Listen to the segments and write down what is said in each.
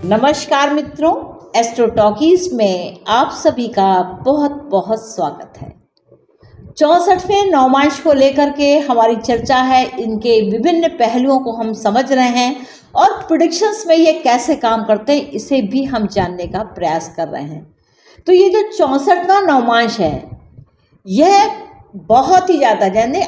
नमस्कार मित्रों, astro talkies में आप सभी का बहुत बहुत स्वागत है। 64वें नवमांश को लेकर के हमारी चर्चा है। इनके विभिन्न पहलुओं को हम समझ रहे हैं और प्रेडिक्शंस में ये कैसे काम करते हैं इसे भी हम जानने का प्रयास कर रहे हैं। तो ये जो 64वां नवमांश है यह बहुत ही ज़्यादा, यानी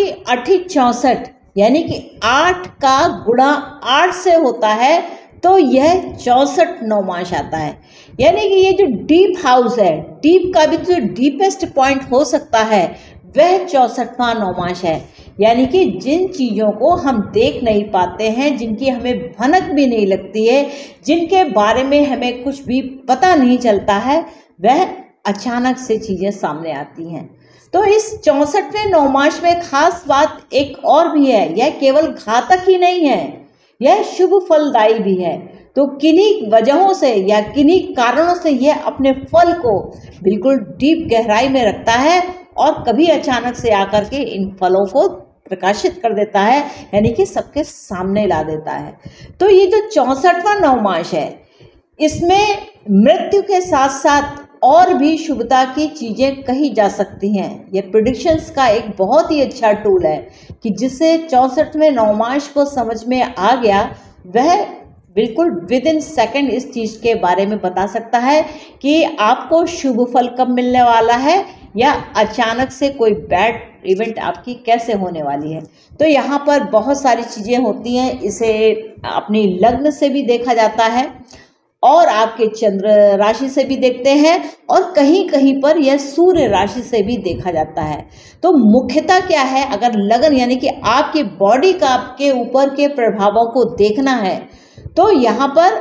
8 यानी कि 8 का गुणा 8 से होता है तो यह 64 नवमांश आता है। यानी कि ये जो डीप हाउस है, डीप का भी जो डीपेस्ट पॉइंट हो सकता है वह 64वां नवमांश है। यानी कि जिन चीज़ों को हम देख नहीं पाते हैं, जिनकी हमें भनक भी नहीं लगती है, जिनके बारे में हमें कुछ भी पता नहीं चलता है, वह अचानक से चीज़ें सामने आती हैं। तो इस 64वें नवमांश में खास बात एक और भी है, यह केवल घातक ही नहीं है, यह शुभ फलदायी भी है। तो किन्हीं वजहों से या किन्हीं कारणों से यह अपने फल को बिल्कुल डीप गहराई में रखता है और कभी अचानक से आकर के इन फलों को प्रकाशित कर देता है, यानी कि सबके सामने ला देता है। तो ये जो 64वां नवमांश है इसमें मृत्यु के साथ साथ और भी शुभता की चीज़ें कही जा सकती हैं। ये प्रेडिक्शंस का एक बहुत ही अच्छा टूल है कि जिसे 64वें नवमांश को समझ में आ गया वह बिल्कुल विद इन सेकेंड इस चीज़ के बारे में बता सकता है कि आपको शुभ फल कब मिलने वाला है या अचानक से कोई बैड इवेंट आपकी कैसे होने वाली है। तो यहाँ पर बहुत सारी चीज़ें होती हैं। इसे अपनी लग्न से भी देखा जाता है और आपके चंद्र राशि से भी देखते हैं और कहीं कहीं पर यह सूर्य राशि से भी देखा जाता है। तो मुख्यतः क्या है, अगर लगन यानी कि आपकी बॉडी का आपके ऊपर के प्रभावों को देखना है तो यहाँ पर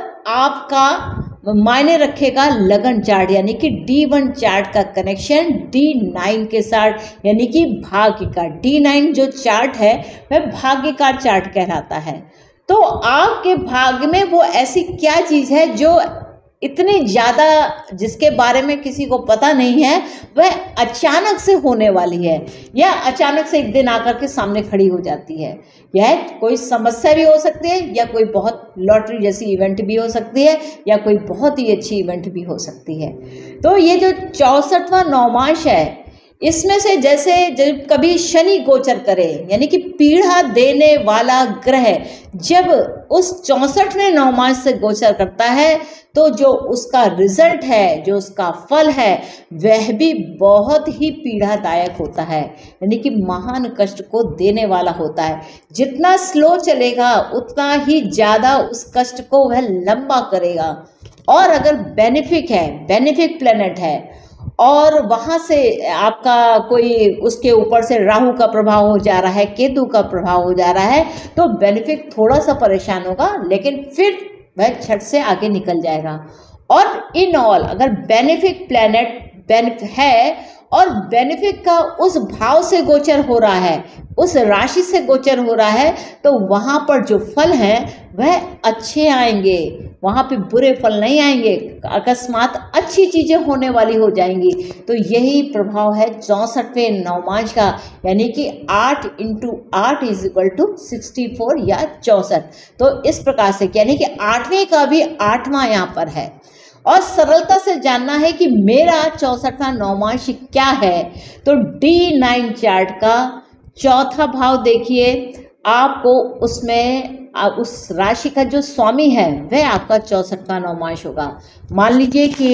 आपका मायने रखेगा लगन चार्ट, यानी कि D1 चार्ट का कनेक्शन D9 के साथ, यानी कि भाग्य का। D9 जो चार्ट है वह भाग्य का चार्ट कहलाता है। तो आपके भाग्य में वो ऐसी क्या चीज़ है जो इतनी ज़्यादा, जिसके बारे में किसी को पता नहीं है, वह अचानक से होने वाली है या अचानक से एक दिन आकर के सामने खड़ी हो जाती है। यह कोई समस्या भी हो सकती है या कोई बहुत लॉटरी जैसी इवेंट भी हो सकती है या कोई बहुत ही अच्छी इवेंट भी हो सकती है। तो ये जो 64वां नवमांश है इसमें से जैसे जब कभी शनि गोचर करे, यानी कि पीड़ा देने वाला ग्रह जब उस 64वें नवमांश से गोचर करता है तो जो उसका रिजल्ट है, जो उसका फल है, वह भी बहुत ही पीड़ादायक होता है, यानी कि महान कष्ट को देने वाला होता है। जितना स्लो चलेगा उतना ही ज़्यादा उस कष्ट को वह लंबा करेगा। और अगर बेनिफिक है, बेनिफिक प्लेनेट है और वहाँ से आपका कोई उसके ऊपर से राहु का प्रभाव हो जा रहा है, केतु का प्रभाव हो जा रहा है, तो बेनिफिट थोड़ा सा परेशान होगा लेकिन फिर वह छट से आगे निकल जाएगा। और इन ऑल अगर बेनिफिक प्लैनेट है और बेनिफिक का उस भाव से गोचर हो रहा है, उस राशि से गोचर हो रहा है, तो वहाँ पर जो फल हैं वह अच्छे आएंगे, वहाँ पे बुरे फल नहीं आएंगे, अकस्मात अच्छी चीज़ें होने वाली हो जाएंगी। तो यही प्रभाव है 64वें नवमांश का, यानी कि 8 × 8 = 64 या 64। तो इस प्रकार से यानी कि 8वें का भी 8वां यहाँ पर है। और सरलता से जानना है कि मेरा 64वां नवमांश क्या है, तो D9 चार्ट का चौथा भाव देखिए, आपको उसमें उस राशि का जो स्वामी है वह आपका 64वां नवमांश होगा। मान लीजिए कि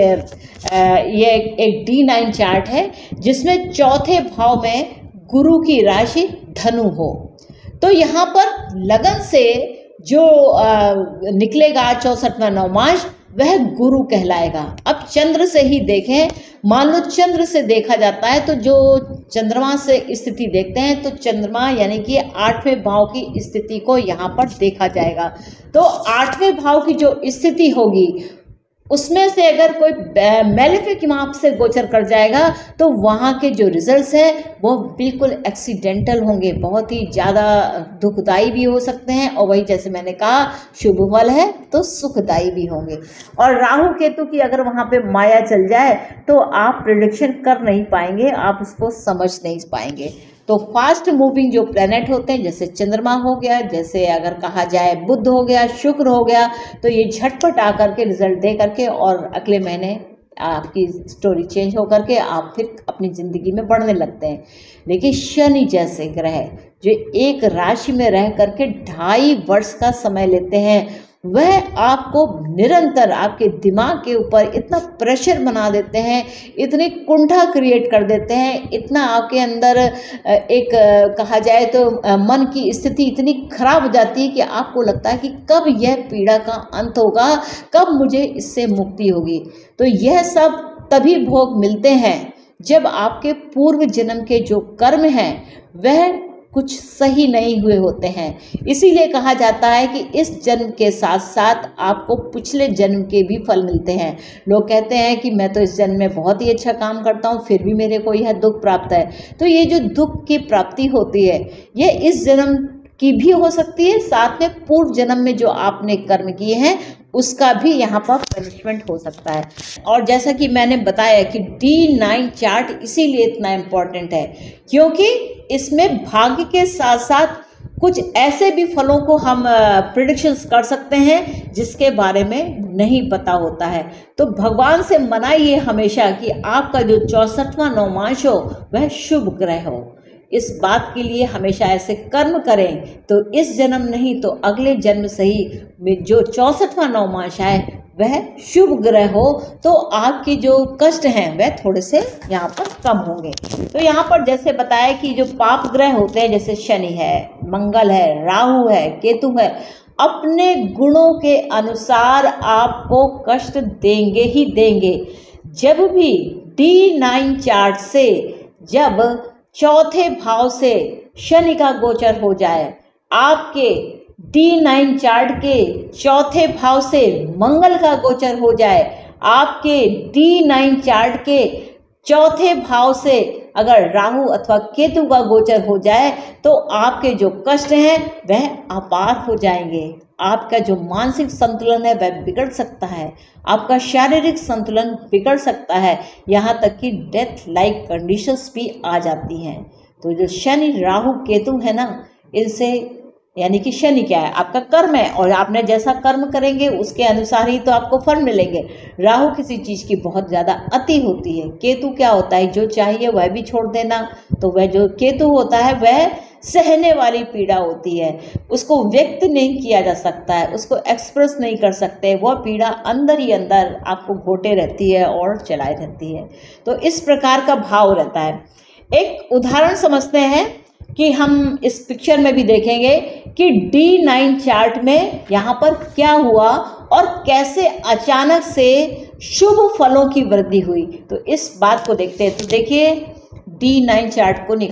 ये एक D9 चार्ट है जिसमें चौथे भाव में गुरु की राशि धनु हो, तो यहाँ पर लगन से जो निकलेगा 64वां नवमांश वह गुरु कहलाएगा। अब चंद्र से ही देखें, मान लो चंद्र से देखा जाता है तो जो चंद्रमा से स्थिति देखते हैं तो चंद्रमा यानी कि 8वें भाव की स्थिति को यहाँ पर देखा जाएगा। तो 8वें भाव की जो स्थिति होगी उसमें से अगर कोई मेलेफिक वहाँ से गोचर कर जाएगा तो वहाँ के जो रिजल्ट्स हैं वो बिल्कुल एक्सीडेंटल होंगे, बहुत ही ज़्यादा दुखदाई भी हो सकते हैं और वही जैसे मैंने कहा शुभ फल है तो सुखदाई भी होंगे। और राहु केतु की अगर वहाँ पे माया चल जाए तो आप प्रेडिक्शन कर नहीं पाएंगे, आप उसको समझ नहीं पाएंगे। तो फास्ट मूविंग जो प्लैनेट होते हैं, जैसे चंद्रमा हो गया, जैसे अगर कहा जाए बुध हो गया, शुक्र हो गया, तो ये झटपट आकर के रिजल्ट दे करके और अगले महीने आपकी स्टोरी चेंज होकर के आप फिर अपनी ज़िंदगी में बढ़ने लगते हैं। लेकिन शनि जैसे ग्रह जो एक राशि में रह करके 2.5 वर्ष का समय लेते हैं, वह आपको निरंतर आपके दिमाग के ऊपर इतना प्रेशर बना देते हैं, इतनी कुंठा क्रिएट कर देते हैं, इतना आपके अंदर एक कहा जाए तो मन की स्थिति इतनी खराब हो जाती है कि आपको लगता है कि कब यह पीड़ा का अंत होगा, कब मुझे इससे मुक्ति होगी। तो यह सब तभी भोग मिलते हैं जब आपके पूर्व जन्म के जो कर्म हैं वह कुछ सही नहीं हुए होते हैं। इसीलिए कहा जाता है कि इस जन्म के साथ साथ आपको पिछले जन्म के भी फल मिलते हैं। लोग कहते हैं कि मैं तो इस जन्म में बहुत ही अच्छा काम करता हूँ, फिर भी मेरे को यह दुख प्राप्त है। तो ये जो दुख की प्राप्ति होती है, ये इस जन्म की भी हो सकती है, साथ में पूर्व जन्म में जो आपने कर्म किए हैं उसका भी यहाँ पर पनिशमेंट हो सकता है। और जैसा कि मैंने बताया कि D9 चार्ट इसीलिए इतना इम्पोर्टेंट है क्योंकि इसमें भाग्य के साथ साथ कुछ ऐसे भी फलों को हम प्रिडिक्शंस कर सकते हैं जिसके बारे में नहीं पता होता है। तो भगवान से मनाइए हमेशा कि आपका जो 64वां नवमांश हो वह शुभ ग्रह हो। इस बात के लिए हमेशा ऐसे कर्म करें तो इस जन्म नहीं तो अगले जन्म सही में जो 64वां नवमांश है वह शुभ ग्रह हो, तो आपके जो कष्ट हैं वह थोड़े से यहाँ पर कम होंगे। तो यहाँ पर जैसे बताया कि जो पाप ग्रह होते हैं जैसे शनि है, मंगल है, राहु है, केतु है, अपने गुणों के अनुसार आपको कष्ट देंगे ही देंगे। जब भी D9 चार्ट से जब चौथे भाव से शनि का गोचर हो जाए, आपके D9 चार्ट के चौथे भाव से मंगल का गोचर हो जाए, आपके D9 चार्ट के चौथे भाव से अगर राहु अथवा केतु का गोचर हो जाए तो आपके जो कष्ट हैं वह अपार हो जाएंगे। आपका जो मानसिक संतुलन है वह बिगड़ सकता है, आपका शारीरिक संतुलन बिगड़ सकता है, यहाँ तक कि डेथ लाइक कंडीशंस भी आ जाती हैं। तो जो शनि राहु केतु है ना, इनसे यानी कि शनि क्या है, आपका कर्म है और आपने जैसा कर्म करेंगे उसके अनुसार ही तो आपको फल मिलेंगे। राहु किसी चीज़ की बहुत ज़्यादा अति होती है, केतु क्या होता है जो चाहिए वह भी छोड़ देना। तो वह जो केतु होता है वह सहने वाली पीड़ा होती है, उसको व्यक्त नहीं किया जा सकता है, उसको एक्सप्रेस नहीं कर सकते, वह पीड़ा अंदर ही अंदर आपको घोटे रहती है और चलाए रहती है। तो इस प्रकार का भाव रहता है। एक उदाहरण समझते हैं कि हम इस पिक्चर में भी देखेंगे कि D9 चार्ट में यहाँ पर क्या हुआ और कैसे अचानक से शुभ फलों की वृद्धि हुई। तो इस बात को देखते हैं। तो देखिए D9 चार्ट को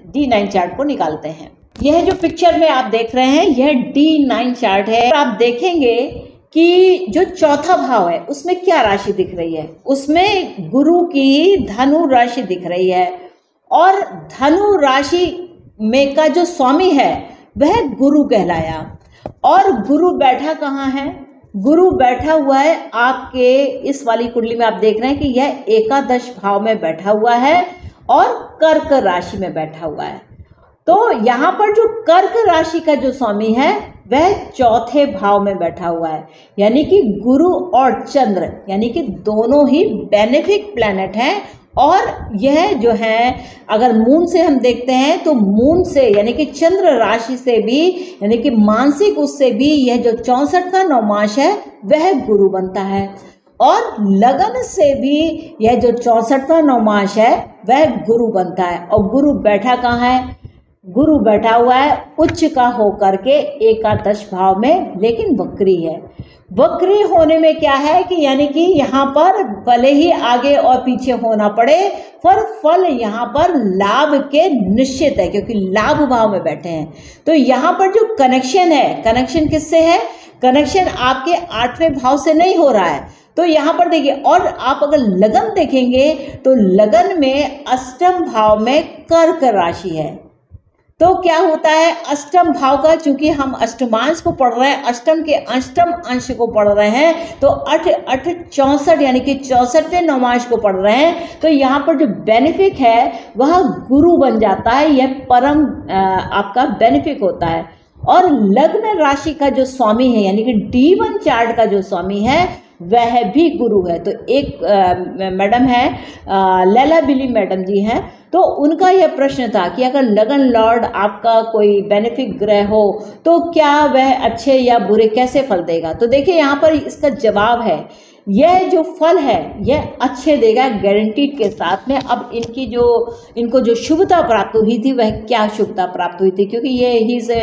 निकालते हैं। यह जो पिक्चर में आप देख रहे हैं यह D9 चार्ट है। आप देखेंगे कि जो चौथा भाव है उसमें क्या राशि दिख रही है, उसमें गुरु की धनु राशि दिख रही है और धनु राशि में का जो स्वामी है वह गुरु कहलाया। और गुरु बैठा कहाँ है, गुरु बैठा हुआ है आपके इस वाली कुंडली में। आप देख रहे हैं कि यह एकादश भाव में बैठा हुआ है और कर्क राशि में बैठा हुआ है। तो यहाँ पर जो कर्क राशि का जो स्वामी है वह चौथे भाव में बैठा हुआ है, यानी कि गुरु और चंद्र यानी कि दोनों ही बेनिफिक प्लैनेट हैं। और यह जो है अगर मून से हम देखते हैं तो मून से यानी कि चंद्र राशि से भी यानी कि मानसिक उससे भी यह जो 64वां नवमांश है वह गुरु बनता है। और लगन से भी यह जो 64वां नवमांश है वह गुरु बनता है। और गुरु बैठा कहाँ है, गुरु बैठा हुआ है उच्च का होकर के एकादश भाव में, लेकिन वक्री है। वक्री होने में क्या है कि यानी कि यहाँ पर भले ही आगे और पीछे होना पड़े पर फल यहाँ पर लाभ के निश्चित है क्योंकि लाभ भाव में बैठे हैं। तो यहाँ पर जो कनेक्शन है, कनेक्शन किससे है, कनेक्शन आपके 8वें भाव से नहीं हो रहा है। तो यहाँ पर देखिए, और आप अगर लगन देखेंगे तो लगन में 8वें भाव में कर्क राशि है। तो क्या होता है, अष्टम भाव का, चूंकि हम अष्टमांश को पढ़ रहे हैं, अष्टम के अष्टम अंश को पढ़ रहे हैं, तो 8 8 64 यानी कि 64वें नवमांश को पढ़ रहे हैं, तो यहाँ पर जो बेनिफिक है वह गुरु बन जाता है। यह परम आपका बेनिफिक होता है। और लग्न राशि का जो स्वामी है यानी कि D1 चार्ट का जो स्वामी है वह भी गुरु है। तो एक मैडम है लैला बिली मैडम जी हैं, तो उनका यह प्रश्न था कि अगर लगन लॉर्ड आपका कोई बेनिफिक ग्रह हो तो क्या वह अच्छे या बुरे कैसे फल देगा। तो देखिए यहाँ पर इसका जवाब है, यह जो फल है यह अच्छे देगा गारंटीड के साथ में। अब इनको जो शुभता प्राप्त हुई थी वह क्या शुभता प्राप्त हुई थी, क्योंकि ये he is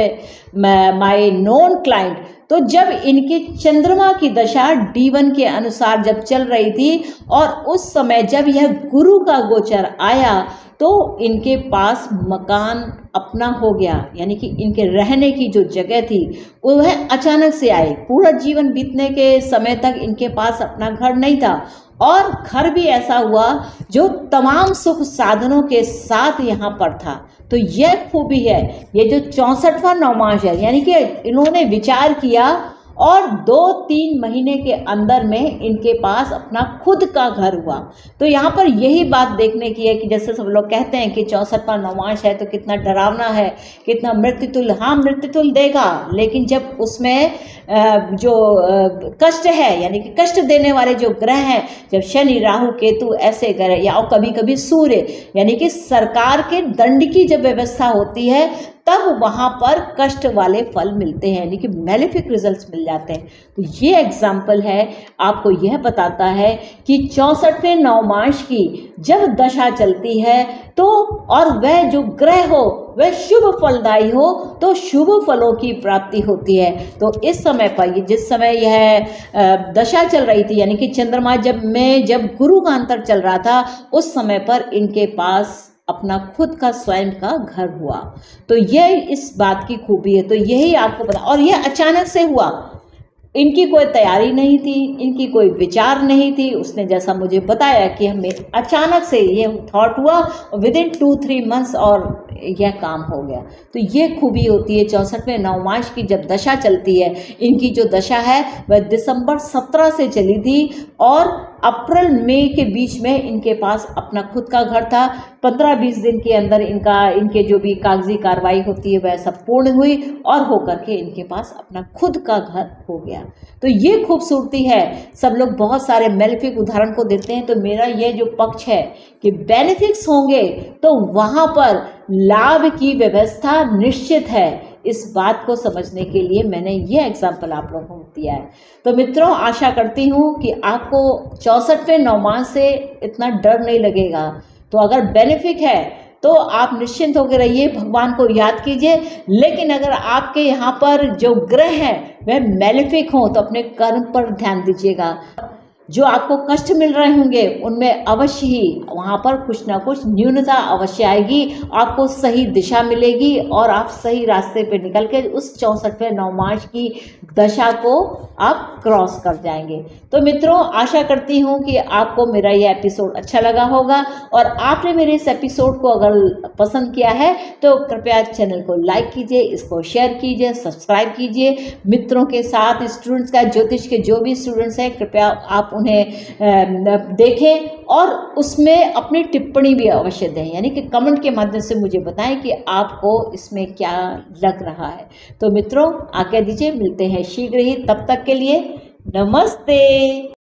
my known client. तो जब इनके चंद्रमा की दशा D1 के अनुसार जब चल रही थी और उस समय जब यह गुरु का गोचर आया तो इनके पास मकान अपना हो गया, यानी कि इनके रहने की जो जगह थी वह अचानक से आई। पूरा जीवन बीतने के समय तक इनके पास अपना घर नहीं था और घर भी ऐसा हुआ जो तमाम सुख साधनों के साथ यहाँ पर था। तो यह खूबी है, ये जो 64वां नवमांश है, यानी कि इन्होंने विचार किया और 2-3 महीने के अंदर में इनके पास अपना खुद का घर हुआ। तो यहाँ पर यही बात देखने की है कि जैसे सब लोग कहते हैं कि 64वां नवमांश है तो कितना डरावना है, कितना मृत्युतुल्य। हाँ, मृत्युतुल्य देगा, लेकिन जब उसमें जो कष्ट है यानी कि कष्ट देने वाले जो ग्रह हैं, जब शनि राहु केतु ऐसे ग्रह या कभी कभी सूर्य यानी कि सरकार के दंड की जब व्यवस्था होती है तब वहाँ पर कष्ट वाले फल मिलते हैं, यानी कि मैलेफिक रिजल्ट्स मिल जाते हैं। तो ये एग्जाम्पल है, आपको यह बताता है कि 64वें नवमांश की जब दशा चलती है तो और वह जो ग्रह हो वह शुभ फलदायी हो तो शुभ फलों की प्राप्ति होती है। तो इस समय पर जिस समय यह दशा चल रही थी यानी कि चंद्रमा जब गुरु का अंतर चल रहा था उस समय पर इनके पास अपना खुद का स्वयं का घर हुआ। तो यह इस बात की खूबी है। तो यही आपको पता, और यह अचानक से हुआ, इनकी कोई तैयारी नहीं थी, इनकी कोई विचार नहीं थी। उसने जैसा मुझे बताया कि हमें अचानक से ये थॉट हुआ और विदिन 2-3 मंथ्स और यह काम हो गया। तो ये खूबी होती है 64वें नवमांश की जब दशा चलती है। इनकी जो दशा है वह दिसंबर 17 से चली थी और अप्रैल मई के बीच में इनके पास अपना खुद का घर था। 15-20 दिन के अंदर इनके जो भी कागजी कार्रवाई होती है वह सब पूर्ण हुई और होकर के इनके पास अपना खुद का घर हो गया। तो ये खूबसूरती है। सब लोग बहुत सारे बेनिफिक उदाहरण को देते हैं, तो मेरा ये जो पक्ष है कि बेनिफिक्स होंगे तो वहाँ पर लाभ की व्यवस्था निश्चित है। इस बात को समझने के लिए मैंने ये एग्जाम्पल आप लोगों को दिया है। तो मित्रों, आशा करती हूँ कि आपको 64वें नवमांश से इतना डर नहीं लगेगा। तो अगर बेनिफिक है तो आप निश्चिंत होकर रहिए, भगवान को याद कीजिए। लेकिन अगर आपके यहाँ पर जो ग्रह हैं वह मैलेफिक हों तो अपने कर्म पर ध्यान दीजिएगा। जो आपको कष्ट मिल रहे होंगे उनमें अवश्य ही वहाँ पर कुछ ना कुछ न्यूनता अवश्य आएगी, आपको सही दिशा मिलेगी और आप सही रास्ते पे निकल के उस 64वें नवमांश की दशा को आप क्रॉस कर जाएंगे। तो मित्रों, आशा करती हूँ कि आपको मेरा ये एपिसोड अच्छा लगा होगा और आपने मेरे इस एपिसोड को अगर पसंद किया है तो कृपया चैनल को लाइक कीजिए, इसको शेयर कीजिए, सब्सक्राइब कीजिए मित्रों के साथ। स्टूडेंट्स का ज्योतिष के जो भी स्टूडेंट्स हैं कृपया आप उन्हें देखें और उसमें अपनी टिप्पणी भी अवश्य दें, यानी कि कमेंट के माध्यम से मुझे बताएं कि आपको इसमें क्या लग रहा है। तो मित्रों, आज्ञा दीजिए, मिलते हैं शीघ्र ही, तब तक के लिए नमस्ते।